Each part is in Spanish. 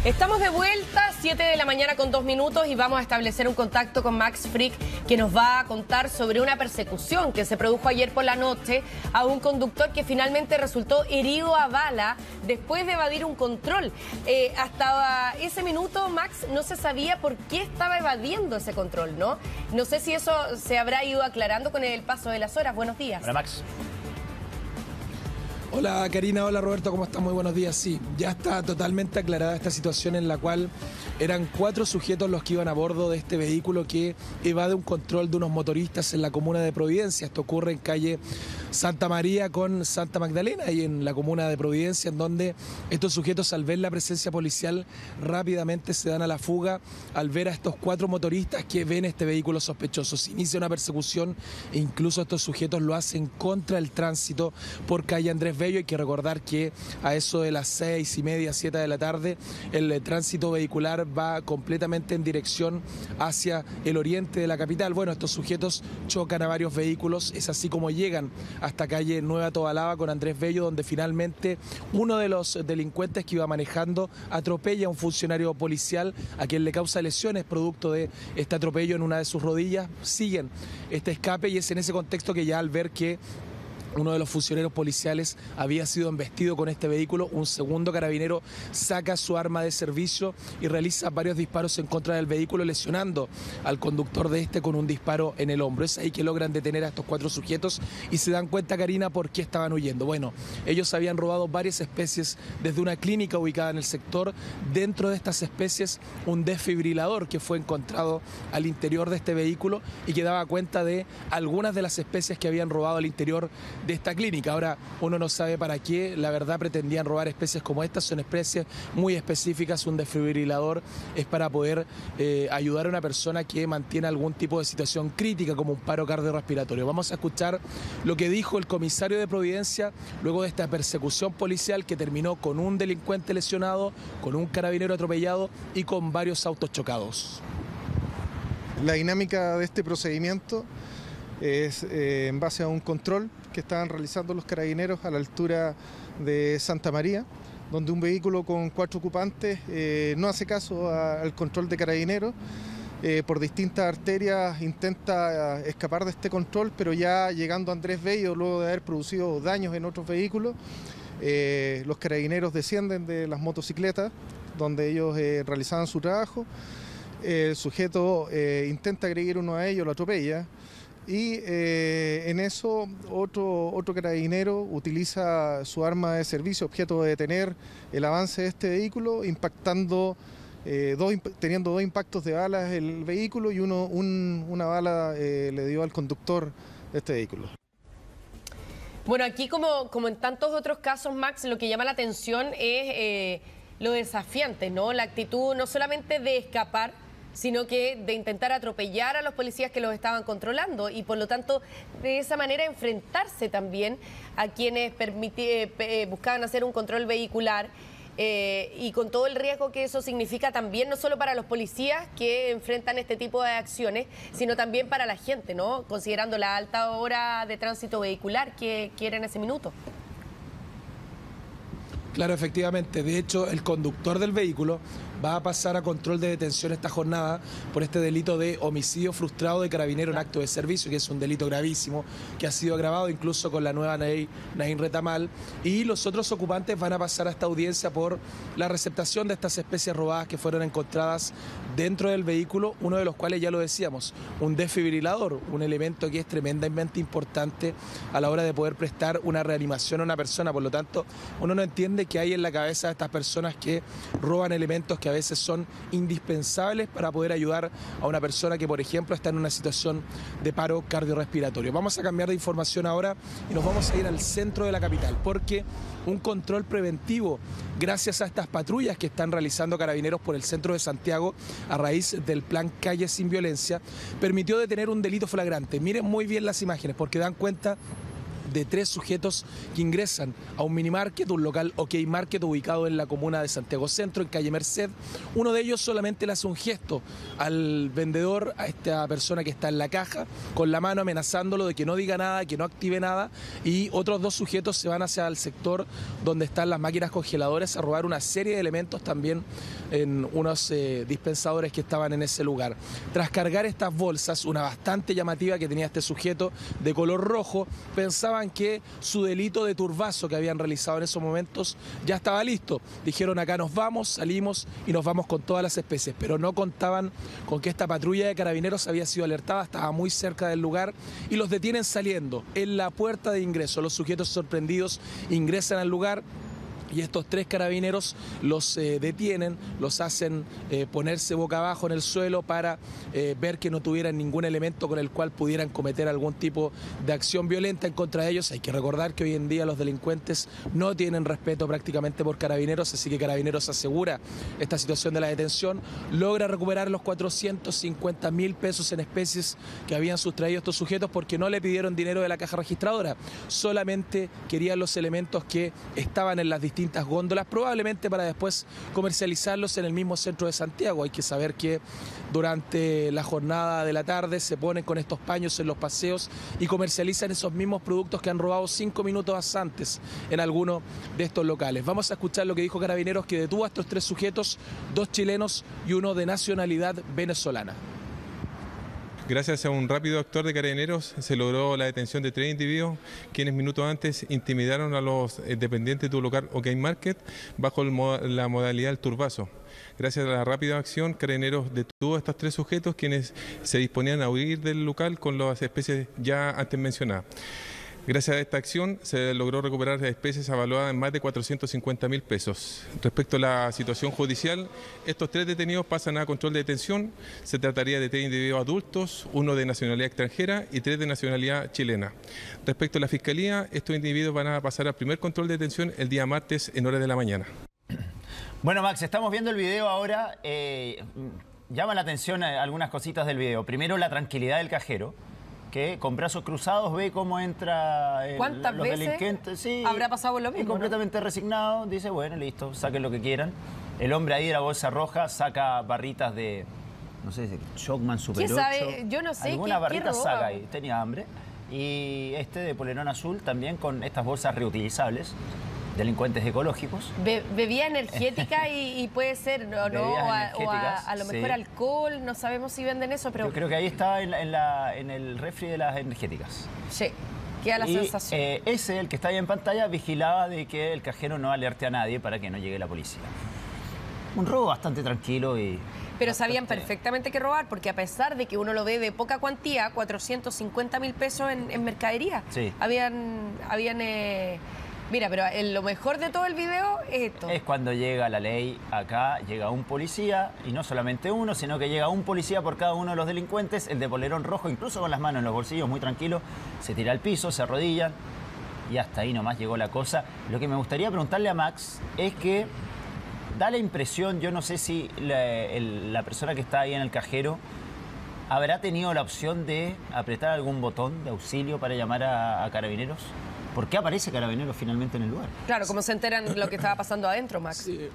Estamos de vuelta, 7 de la mañana con 2 minutos y vamos a establecer un contacto con Max Frick, que nos va a contar sobre una persecución que se produjo ayer por la noche a un conductor que finalmente resultó herido a bala después de evadir un control. Hasta ese minuto, Max, no se sabía por qué estaba evadiendo ese control, ¿no? No sé si eso se habrá ido aclarando con el paso de las horas. Buenos días. Hola, Max. Hola Karina, hola Roberto, ¿cómo están? Muy buenos días. Sí, ya está totalmente aclarada esta situación en la cual eran 4 sujetos los que iban a bordo de este vehículo que evade un control de unos motoristas en la comuna de Providencia. Esto ocurre en calle Santa María con Santa Magdalena y en la comuna de Providencia, en donde estos sujetos, al ver la presencia policial, rápidamente se dan a la fuga al ver a estos 4 motoristas que ven este vehículo sospechoso. Se inicia una persecución e incluso estos sujetos lo hacen contra el tránsito por calle Andrés Bello. Hay que recordar que a eso de las 6:30, 7 de la tarde, el tránsito vehicular va completamente en dirección hacia el oriente de la capital. Bueno, estos sujetos chocan a varios vehículos, es así como llegan hasta calle Nueva Tobalaba con Andrés Bello, donde finalmente uno de los delincuentes que iba manejando atropella a un funcionario policial a quien le causa lesiones producto de este atropello en una de sus rodillas. Siguen este escape y es en ese contexto que ya al ver que uno de los funcionarios policiales había sido embestido con este vehículo, un segundo carabinero saca su arma de servicio y realiza varios disparos en contra del vehículo, lesionando al conductor de este con un disparo en el hombro. Es ahí que logran detener a estos 4 sujetos y se dan cuenta, Karina, por qué estaban huyendo. Bueno, ellos habían robado varias especies desde una clínica ubicada en el sector. Dentro de estas especies, un desfibrilador que fue encontrado al interior de este vehículo y que daba cuenta de algunas de las especies que habían robado al interior de esta clínica. Ahora uno no sabe para qué, la verdad pretendían robar especies como estas, son especies muy específicas. Un desfibrilador es para poder ayudar a una persona que mantiene algún tipo de situación crítica como un paro cardiorrespiratorio. Vamos a escuchar lo que dijo el comisario de Providencia luego de esta persecución policial que terminó con un delincuente lesionado, con un carabinero atropellado y con varios autos chocados. La dinámica de este procedimiento es en base a un control que estaban realizando los carabineros a la altura de Santa María, donde un vehículo con 4 ocupantes no hace caso al control de carabineros. Por distintas arterias intenta escapar de este control, pero ya llegando a Andrés Bello, luego de haber producido daños en otros vehículos, los carabineros descienden de las motocicletas donde ellos realizaban su trabajo. El sujeto intenta agredir uno a ellos, lo atropella. Y en eso otro carabinero utiliza su arma de servicio, objeto de detener el avance de este vehículo, impactando, teniendo 2 impactos de balas el vehículo y una bala le dio al conductor de este vehículo. Bueno, aquí como en tantos otros casos, Max, lo que llama la atención es lo desafiante, ¿no? La actitud no solamente de escapar, sino que de intentar atropellar a los policías que los estaban controlando y por lo tanto de esa manera enfrentarse también a quienes buscaban hacer un control vehicular y con todo el riesgo que eso significa también, no solo para los policías que enfrentan este tipo de acciones, sino también para la gente, ¿no? Considerando la alta hora de tránsito vehicular que era en ese minuto. Claro, efectivamente. De hecho, el conductor del vehículo va a pasar a control de detención esta jornada por este delito de homicidio frustrado de carabinero en acto de servicio, que es un delito gravísimo, que ha sido agravado incluso con la nueva ley Naín Retamal. Y los otros ocupantes van a pasar a esta audiencia por la receptación de estas especies robadas que fueron encontradas dentro del vehículo, uno de los cuales, ya lo decíamos, un desfibrilador, un elemento que es tremendamente importante a la hora de poder prestar una reanimación a una persona. Por lo tanto, uno no entiende qué hay en la cabeza de estas personas que roban elementos que a veces son indispensables para poder ayudar a una persona que, por ejemplo, está en una situación de paro cardiorrespiratorio. Vamos a cambiar de información ahora y nos vamos a ir al centro de la capital, porque un control preventivo, gracias a estas patrullas que están realizando carabineros por el centro de Santiago a raíz del plan Calle Sin Violencia, permitió detener un delito flagrante. Miren muy bien las imágenes porque dan cuenta de 3 sujetos que ingresan a un mini market, un local OK Market ubicado en la comuna de Santiago Centro, en calle Merced. Uno de ellos solamente le hace un gesto al vendedor, a esta persona que está en la caja, con la mano amenazándolo de que no diga nada, que no active nada, y otros 2 sujetos se van hacia el sector donde están las máquinas congeladoras a robar una serie de elementos también en unos dispensadores que estaban en ese lugar. Tras cargar estas bolsas, una bastante llamativa que tenía este sujeto de color rojo, pensaban que su delito de turbazo que habían realizado en esos momentos ya estaba listo. Dijeron: acá nos vamos, salimos y nos vamos con todas las especies, pero no contaban con que esta patrulla de carabineros había sido alertada, estaba muy cerca del lugar y los detienen saliendo. En la puerta de ingreso, los sujetos sorprendidos ingresan al lugar y estos 3 carabineros los detienen, los hacen ponerse boca abajo en el suelo para ver que no tuvieran ningún elemento con el cual pudieran cometer algún tipo de acción violenta en contra de ellos. Hay que recordar que hoy en día los delincuentes no tienen respeto prácticamente por carabineros, así que Carabineros asegura esta situación de la detención, logra recuperar los 450.000 pesos en especies que habían sustraído estos sujetos porque no le pidieron dinero de la caja registradora, solamente querían los elementos que estaban en las distintas góndolas, probablemente para después comercializarlos en el mismo centro de Santiago. Hay que saber que durante la jornada de la tarde se ponen con estos paños en los paseos y comercializan esos mismos productos que han robado 5 minutos antes en alguno de estos locales. Vamos a escuchar lo que dijo Carabineros, que detuvo a estos 3 sujetos, 2 chilenos y uno de nacionalidad venezolana. Gracias a un rápido actuar de Carabineros se logró la detención de 3 individuos quienes minutos antes intimidaron a los dependientes de un local OK Market bajo la modalidad del turbazo. Gracias a la rápida acción, Carabineros detuvo a estos 3 sujetos quienes se disponían a huir del local con las especies ya antes mencionadas. Gracias a esta acción se logró recuperar especies avaluadas en más de 450.000 pesos. Respecto a la situación judicial, estos 3 detenidos pasan a control de detención. Se trataría de 3 individuos adultos, 1 de nacionalidad extranjera y 3 de nacionalidad chilena. Respecto a la Fiscalía, estos individuos van a pasar al primer control de detención el día martes en horas de la mañana. Bueno, Max, estamos viendo el video ahora. Llama la atención algunas cositas del video. Primero, la tranquilidad del cajero, que con brazos cruzados ve cómo entra ¿Cuántas los veces delincuentes. Sí, habrá pasado lo mismo? Y completamente resignado, dice, bueno, listo, saquen lo que quieran. El hombre ahí de la bolsa roja saca barritas de, no sé, de Shockman Super 8. ¿Quién sabe? Yo no sé. Alguna barrita ¿qué saca ahí, tenía hambre. Y este de polerón azul también con estas bolsas reutilizables, delincuentes ecológicos. Bebida energética y puede ser, ¿no? A lo mejor sí. Alcohol, no sabemos si venden eso, pero... Yo creo que ahí está en el refri de las energéticas. Sí, queda la sensación. Ese, el que está ahí en pantalla, vigilaba de que el cajero no alerte a nadie para que no llegue la policía. Un robo bastante tranquilo y... Pero sabían perfectamente qué robar, porque a pesar de que uno lo ve de poca cuantía, 450.000 pesos en mercadería. Sí. Mira, pero lo mejor de todo el video es esto. Es cuando llega la ley, acá llega un policía, y no solamente uno, sino que llega un policía por cada uno de los delincuentes, el de polerón rojo, incluso con las manos en los bolsillos, muy tranquilo, se tira al piso, se arrodilla, y hasta ahí nomás llegó la cosa. Lo que me gustaría preguntarle a Max es que da la impresión, yo no sé si la persona que está ahí en el cajero habrá tenido la opción de apretar algún botón de auxilio para llamar a Carabineros. ¿Por qué aparece Carabineros finalmente en el lugar? Claro, ¿cómo se enteran lo que estaba pasando adentro, Max? Sí.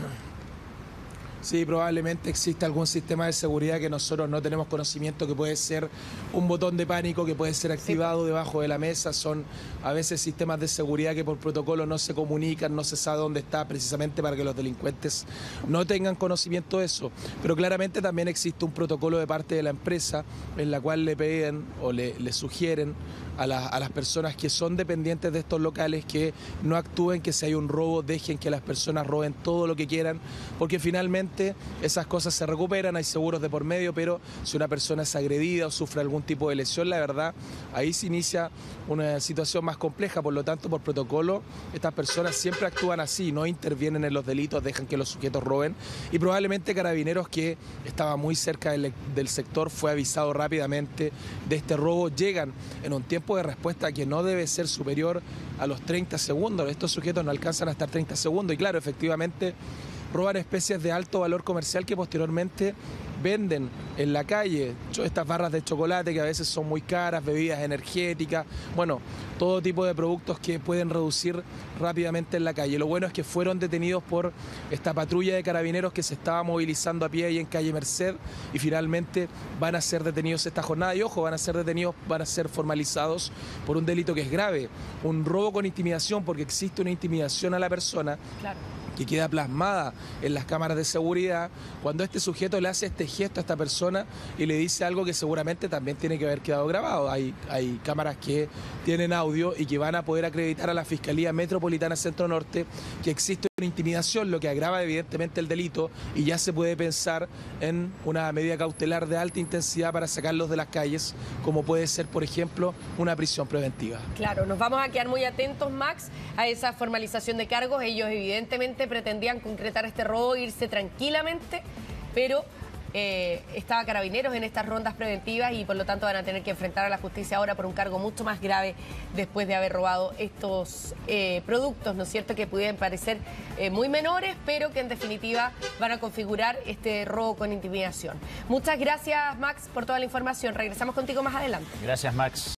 Sí, probablemente exista algún sistema de seguridad que nosotros no tenemos conocimiento, que puede ser un botón de pánico que puede ser activado debajo de la mesa. Son a veces sistemas de seguridad que por protocolo no se comunican, no se sabe dónde está, precisamente para que los delincuentes no tengan conocimiento de eso. Pero claramente también existe un protocolo de parte de la empresa en la cual le piden o le sugieren a las personas que son dependientes de estos locales que no actúen, que si hay un robo dejen que las personas roben todo lo que quieran, porque finalmente esas cosas se recuperan, hay seguros de por medio, pero si una persona es agredida o sufre algún tipo de lesión, la verdad, ahí se inicia una situación más compleja. Por lo tanto, por protocolo, estas personas siempre actúan así, no intervienen en los delitos, dejan que los sujetos roben, y probablemente Carabineros, que estaba muy cerca del sector, fue avisado rápidamente de este robo. Llegan en un tiempo de respuesta que no debe ser superior a los 30 segundos. Estos sujetos no alcanzan a estar 30 segundos y claro, efectivamente roban especies de alto valor comercial que posteriormente venden en la calle estas barras de chocolate que a veces son muy caras, bebidas energéticas, bueno, todo tipo de productos que pueden reducir rápidamente en la calle. Lo bueno es que fueron detenidos por esta patrulla de carabineros que se estaba movilizando a pie ahí en calle Merced y finalmente van a ser detenidos esta jornada. Y ojo, van a ser detenidos, van a ser formalizados por un delito que es grave, un robo con intimidación, porque existe una intimidación a la persona. Claro. Que queda plasmada en las cámaras de seguridad cuando este sujeto le hace este gesto a esta persona y le dice algo que seguramente también tiene que haber quedado grabado. Hay cámaras que tienen audio y que van a poder acreditar a la Fiscalía Metropolitana Centro Norte que existe una intimidación, lo que agrava evidentemente el delito, y ya se puede pensar en una medida cautelar de alta intensidad para sacarlos de las calles, como puede ser, por ejemplo, una prisión preventiva. Claro, nos vamos a quedar muy atentos, Max, a esa formalización de cargos. Ellos evidentemente pretendían concretar este robo, irse tranquilamente, pero estaba Carabineros en estas rondas preventivas y por lo tanto van a tener que enfrentar a la justicia ahora por un cargo mucho más grave después de haber robado estos productos, ¿no es cierto?, que pudieran parecer muy menores, pero que en definitiva van a configurar este robo con intimidación. Muchas gracias, Max, por toda la información. Regresamos contigo más adelante. Gracias, Max.